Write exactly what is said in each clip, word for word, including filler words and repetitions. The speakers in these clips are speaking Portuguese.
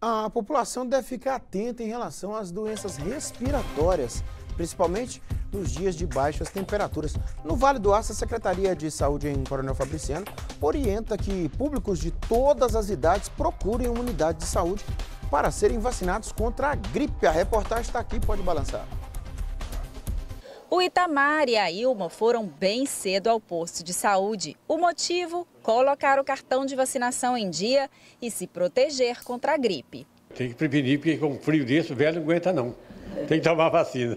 A população deve ficar atenta em relação às doenças respiratórias, principalmente nos dias de baixas temperaturas. No Vale do Aço, a Secretaria de Saúde em Coronel Fabriciano orienta que públicos de todas as idades procurem uma unidade de saúde para serem vacinados contra a gripe. A reportagem está aqui, pode balançar. O Itamar e a Ilma foram bem cedo ao posto de saúde. O motivo? Colocar o cartão de vacinação em dia e se proteger contra a gripe. Tem que prevenir, porque com frio desse, o velho não aguenta não. Tem que tomar vacina.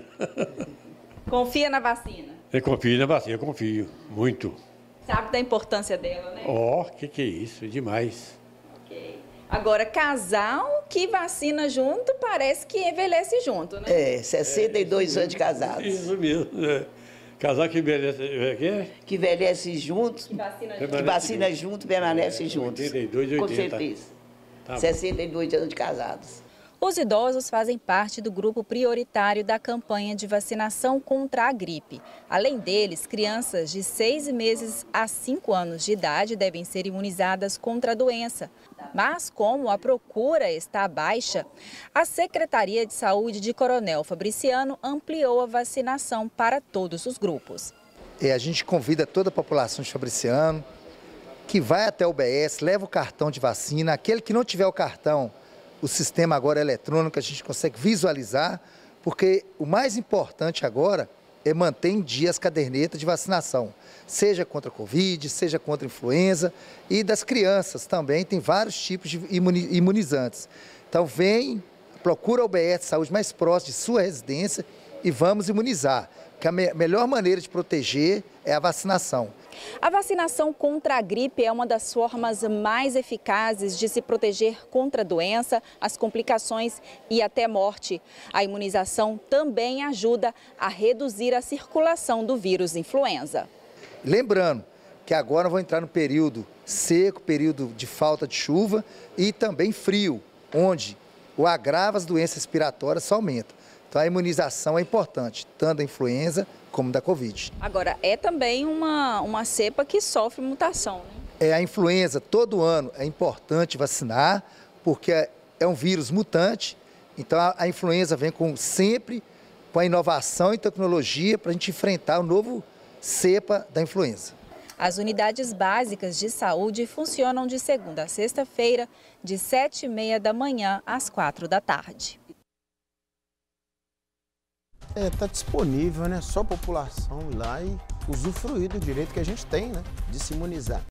Confia na vacina? Eu confio na vacina, eu confio, muito. Sabe da importância dela, né? Ó, oh, que que é isso, demais. Ok. Agora, casal que vacina junto, parece que envelhece junto, né? É, sessenta e dois é, anos de casados. Isso mesmo, é. Casal que envelhece, é que é? Que envelhece juntos, que vacina, que vacina junto, junto permanece é, juntos. oitenta e dois, oitenta. Com certeza. Tá sessenta e dois anos de casados. Os idosos fazem parte do grupo prioritário da campanha de vacinação contra a gripe. Além deles, crianças de seis meses a cinco anos de idade devem ser imunizadas contra a doença. Mas como a procura está baixa, a Secretaria de Saúde de Coronel Fabriciano ampliou a vacinação para todos os grupos. É, a gente convida toda a população de Fabriciano que vai até o U B S, leva o cartão de vacina. Aquele que não tiver o cartão, o sistema agora é eletrônico, a gente consegue visualizar, porque o mais importante agora é manter em dia as cadernetas de vacinação, seja contra a Covid, seja contra a influenza, e das crianças também, tem vários tipos de imunizantes. Então vem, procura o U B S de saúde mais próximo de sua residência e vamos imunizar, porque a me- melhor maneira de proteger é a vacinação. A vacinação contra a gripe é uma das formas mais eficazes de se proteger contra a doença, as complicações e até morte. A imunização também ajuda a reduzir a circulação do vírus influenza. Lembrando que agora vão entrar no período seco, período de falta de chuva e também frio, onde o agravo das doenças respiratórias só aumenta. Então a imunização é importante, tanto da influenza como da Covid. Agora, é também uma, uma cepa que sofre mutação, né? É, a influenza, todo ano é importante vacinar, porque é, é um vírus mutante, então a, a influenza vem com, sempre com a inovação e tecnologia para a gente enfrentar o novo cepa da influenza. As unidades básicas de saúde funcionam de segunda a sexta-feira, de sete e meia da manhã às quatro da tarde. É, tá disponível, né? Só a população ir lá e usufruir do direito que a gente tem, né? De se imunizar.